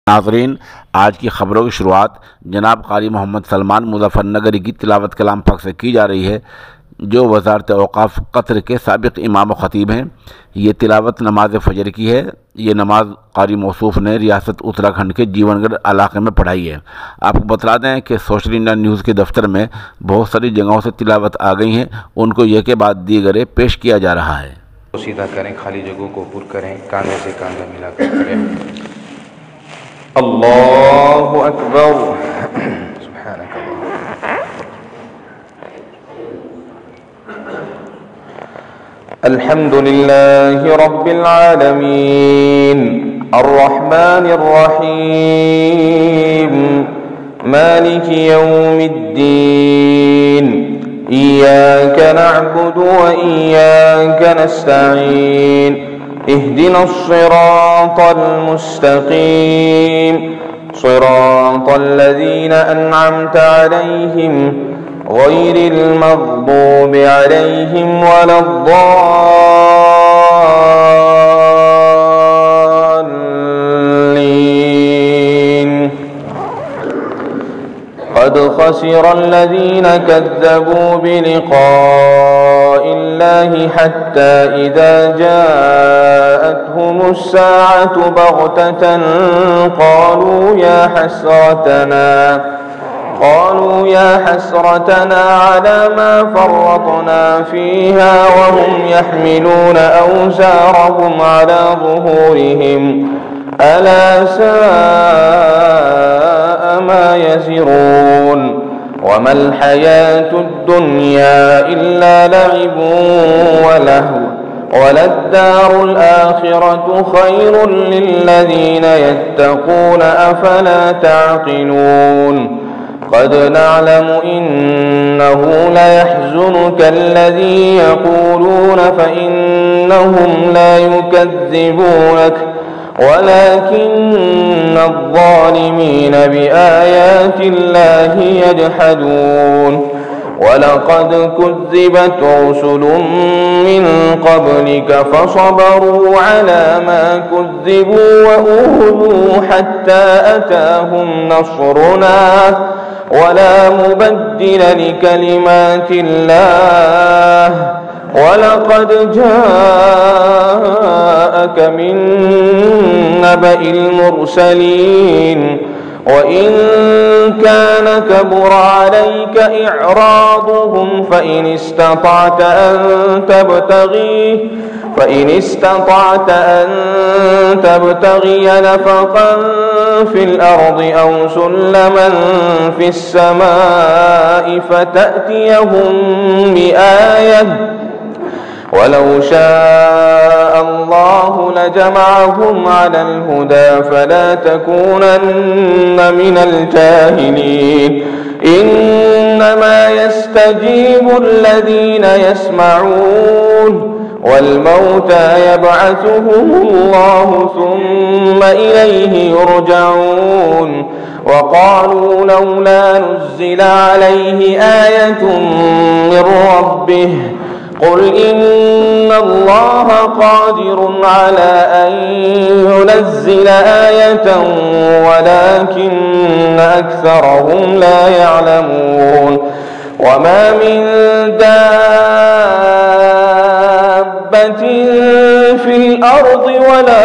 ناظرین، آج کی خبروں کی شروعات جناب قاری محمد سلمان مظفر نگری کی تلاوت کلام پاک سے کی جا رہی ہے، جو وزارت اوقاف قطر کے سابق امام و خطیب ہیں۔ یہ تلاوت نماز فجر کی ہے۔ یہ نماز قاری موصوف نے ریاست اتراکھنڈ کے جیون گڑھ علاقے میں پڑھائی ہے۔ آپ کو بتا دیں کہ سوشل انڈیا نیوز کے دفتر میں بہت ساری جگہوں سے تلاوت آ گئی ہیں، ان کو یہ کے بعد دیگرے پیش کیا جا رہا ہے۔ سیدھا کریں، خالی جگہوں کو پر کریں، کاندھے سے کاندھا ملا کر کریں۔ اللہ اکبر، سبحانک اللہ۔ الحمد للہ رب العالمین، الرحمن الرحیم، مالک یوم الدین، ایاک نعبد و ایاک نستعین، اهدنا الصراط المستقيم صراط الذين أنعمت عليهم غير المغضوب عليهم ولا الضالين. قد خسر الذين كذبوا بلقاء الله حتى إذا جاءتهم الساعة بغتة قالوا يا حسرتنا على ما فرطنا فيها وهم يحملون أوزارهم على ظهورهم ألا ساء ما يزرون. وما الحياة الدنيا إلا لعب ولهو وللدار الآخرة خير للذين يتقون أفلا تعقلون. قد نعلم إنه ليحزنك الذي يقولون فإنهم لا يكذبونك ولكن الظالمين بآيات الله يجحدون. ولقد كذبت رسل من قبلك فصبروا على ما كذبوا وأوذوا حتى أتاهم نصرنا ولا مبدل لكلمات الله. ولقد جاءك من نبأ المرسلين. وإن كان كبر عليك إعراضهم فإن استطعت أن تبتغي نفقا في الأرض أو سلما في السماء فتأتيهم بآية. ولو شاء الله لجمعهم على الهدى فلا تكونن من الجاهلين. إنما يستجيب الذين يسمعون والموتى يبعثهم الله ثم إليه يرجعون. وقالوا لولا نزل عليه آية من ربه قل إن الله قادر على أن ينزل آية ولكن أكثرهم لا يعلمون. وما من دابة في الأرض ولا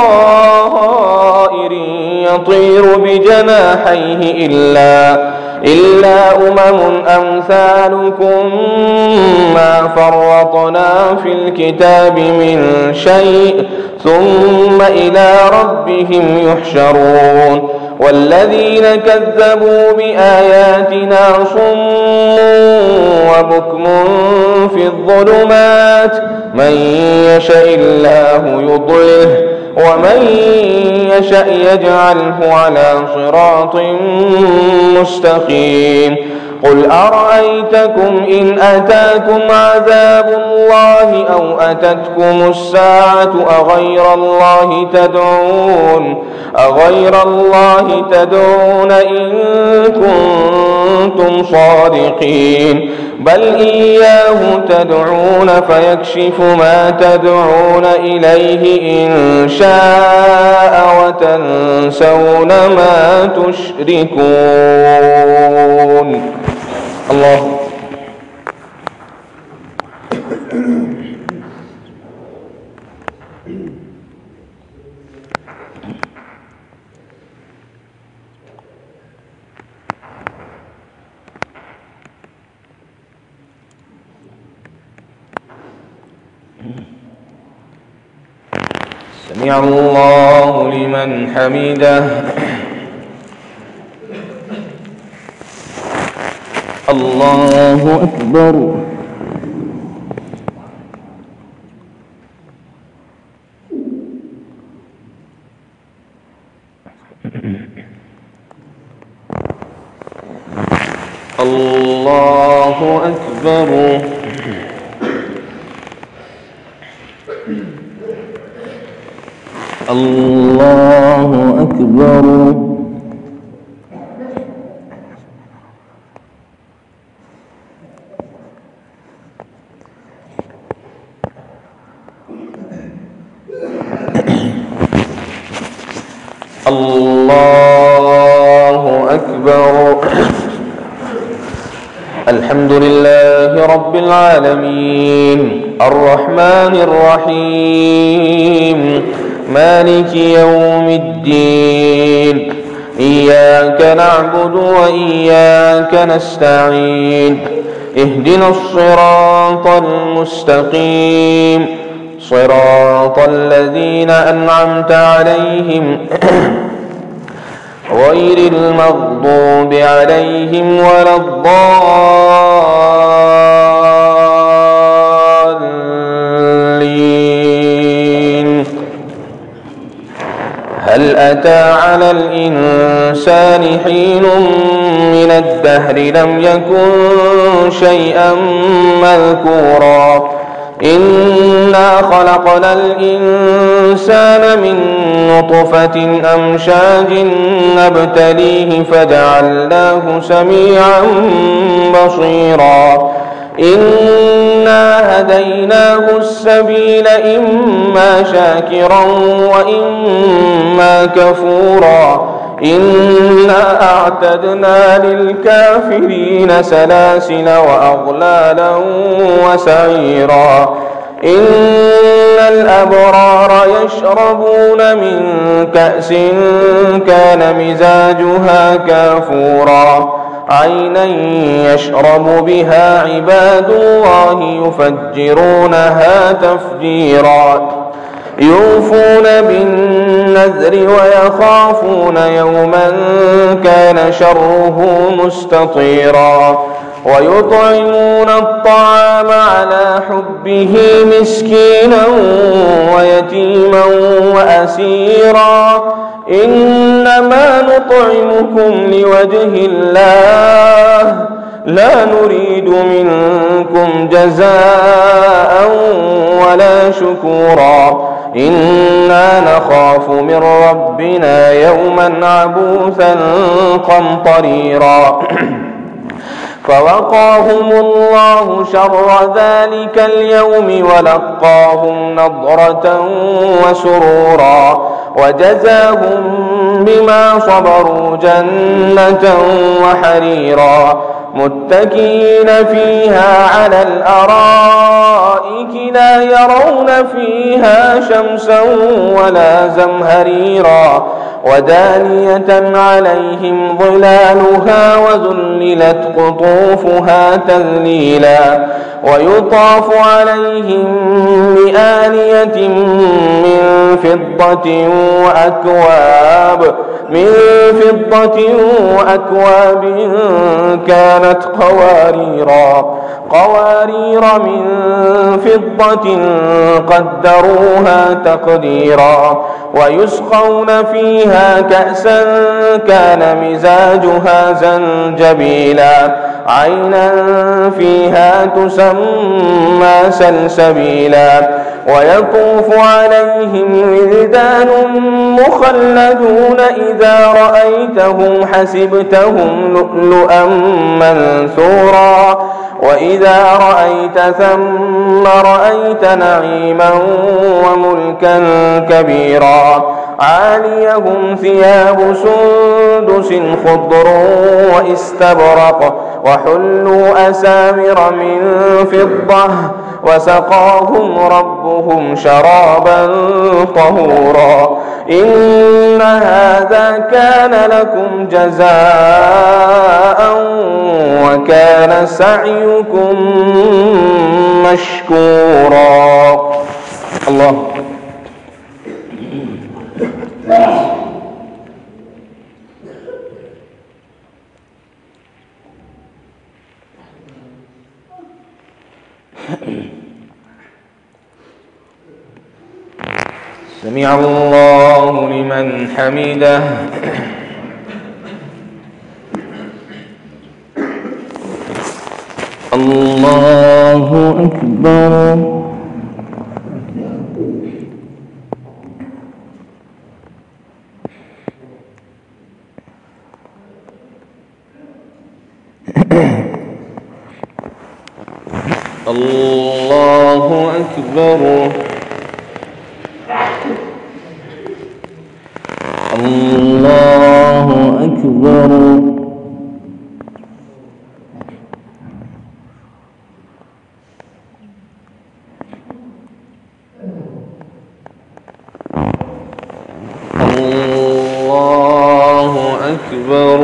طائر يطير بجناحيه إلا أمم أمثالكم ما فرطنا في الكتاب من شيء ثم إلى ربهم يحشرون. والذين كذبوا بآياتنا صم وبكم في الظلمات من يشاء الله يضلله ومن يشاء يجعله على صراط مستقيم. قل أرأيتكم إن أتاكم عذاب الله أو أتتكم الساعة أغير الله تدعون إن كنتم صادقين بل إياه تدعون فيكشف ما تدعون إليه إن شاء وتنسون ما تشركون. الله. سمع الله لمن حمده. الله أكبر. الله أكبر. الله أكبر. الله أكبر. الحمد لله رب العالمين الرحمن الرحيم مالك يوم الدين إياك نعبد وإياك نستعين اهدنا الصراط المستقيم صراط الذين أنعمت عليهم غير المغضوب عليهم ولا الضالين. هل أتى على الإنسان حين من الدهر لم يكن شيئا مذكورا إنا خلقنا الإنسان من نطفة أمشاج نبتليه فجعلناه سميعا بصيرا إنا هديناه السبيل إما شاكرا وإما كفورا إنا أعتدنا للكافرين سلاسل وأغلالا وسعيرا إن الأبرار يشربون من كأس كان مزاجها كافورا عينا يشرب بها عباد الله يفجرونها تفجيرا يوفون بالنذر ويخافون يوما كان شره مستطيرا ويطعمون الطعام على حبه مسكينا ويتيما وأسيرا إنما نطعمكم لوجه الله لا نريد منكم جزاء ولا شكورا إنا نخاف من ربنا يوما عبوسا قمطريرا فوقاهم الله شر ذلك اليوم ولقاهم نضرة وسرورا وجزاهم بما صبروا جنة وحريرا متكئين فيها على الأرائك لا يرون فيها شمسا ولا زمهريرا ودانية عليهم ظلالها وذللت قطوفها تذليلا ويطاف عليهم بآنية من فضة وأكواب من فضة وأكواب كانت قوارير من فضة قدروها تقديرا ويسقون فيها كأسا كان مزاجها زنجبيلا عينا فيها تسمى سلسبيلا ويطوف عليهم ولدان مخلدون إذا رأيتهم حسبتهم لؤلؤا منثورا وإذا رأيت ثم رأيت نعيما وملكا كبيرا عاليهم ثياب سندس خضر واستبرق وحلوا أسامر من فضة وسقاهم ربهم شرابا طهورا إن هذا كان لكم جزاء وكان سعيكم مشكورا. الله سمع الله لمن حمده. الله أكبر. الله أكبر. الله أكبر. الله أكبر.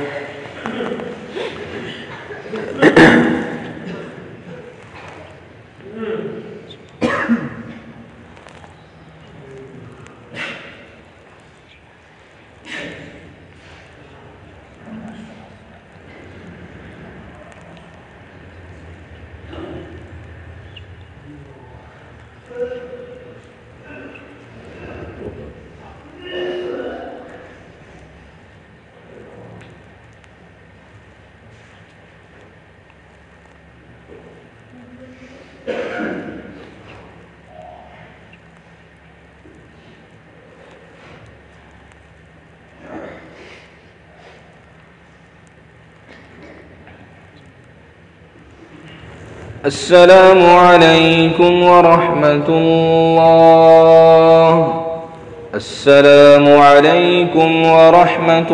السلام عليكم ورحمة الله. السلام عليكم ورحمة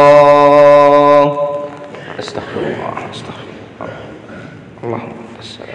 الله. استغفر الله. استغفر الله. اللهم السلام.